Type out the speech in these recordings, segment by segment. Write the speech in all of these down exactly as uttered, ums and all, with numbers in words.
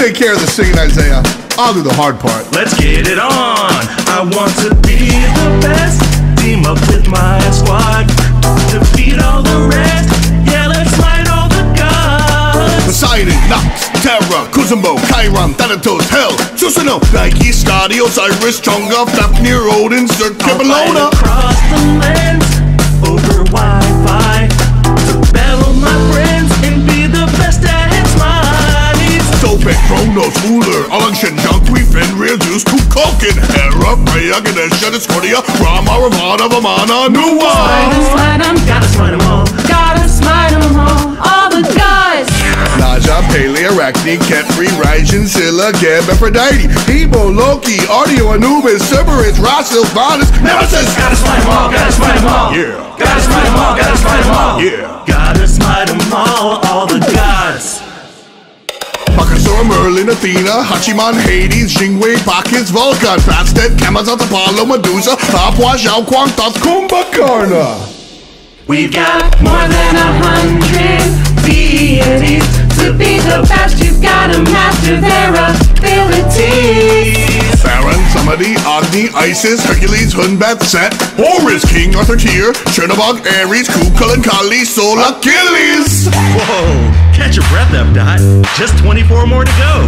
take care of the singing, Isaiah. I'll do the hard part. Let's get it on. I want to be the best. Team up with my squad. Defeat all the rest. Yeah, let's fight all the gods. Poseidon, Nox, Terra, Kuzumbo, Chiron, Thanatos, Hell, Susanoo, Nike, Skadi, Osiris, Chunga, Fafnir, Odin, Circa, Bellona. Across the lands, over Wi-Fi, to battle my friends and be the best at smiles. Topek, Kronos, Uller, Alanshin, Junqui, Fenrir, Zeus, Kukulkan, Hera, Freya, Ganesha, Discordia, Rama, Ravana, Vamana, Nuwa. Smite 'em, smite 'em, Gotta smite 'em all. gotta smite 'em all. All the gods. Naja, Pele, Arachne, Ketri, Raijin, Scylla, Geb, Aphrodite, Hebo, Loki, Ardio, Anubis, Cerberus, Ra, Sylvanas, Nemesis. Gotta smite 'em all, gotta smite 'em all. Yeah. Gotta smite 'em all, gotta smite 'em all. Yeah. Gotta smite 'em all, all the gods. Pakasura, Merlin, Athena, Hachiman, Hades, Jingwei, Bacchus, Vulcan, Bastet, Camazotz, Apollo, Medusa, Papua, Zhao Kuang, Thoth, Kumbhakarna. We've got More than a hundred deities. To be the best, you've gotta master their abilities. Baron, Samadhi, Agni, Isis, Hercules, Hunbat, Set, Horus, King Arthur, Tyr, Chernobog, Ares, Kukul, and Kali, Sol, Achilles. Whoa, catch your breath up, Dot. Just twenty-four more to go.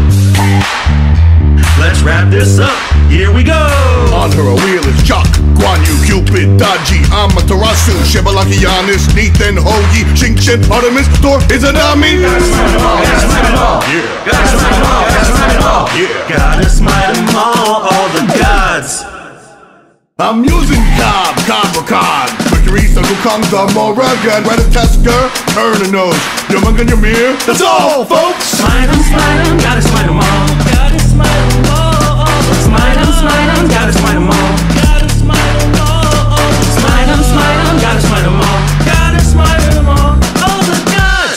Let's wrap this up. Here we go. On her a wheel is Chuck, Guan Yu, Cupid, Daji, Amaterasu, Shibalaki, Giannis, Nathan, Hoagie, Shinshin, Artemis, Thor, Izanami. Gotta smite 'em all, gotta smite 'em all. Yeah. Gotta smite 'em all, gotta smite 'em all. Yeah. Gotta smite 'em all, all the gods. I'm using Cobb, Cobra Mercury, Circle Kong, the Morrigan, Ratatasker, turn a nose, Yamungan, Ymir, that's all, folks! Smite 'em, smite 'em, gotta smite 'em all. Gotta smite 'em all, all the Smite 'em, smite 'em, gotta smite 'em all. Gotta smite 'em all, all the smite 'em, smite 'em, gotta smite 'em all. Gotta smite 'em all, all the gods.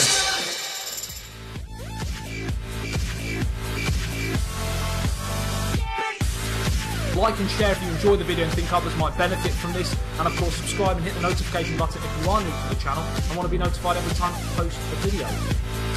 Like and share if you enjoy the video and think others might benefit from this, and of course subscribe and hit the notification button if you are new to the channel and want to be notified every time I post a video.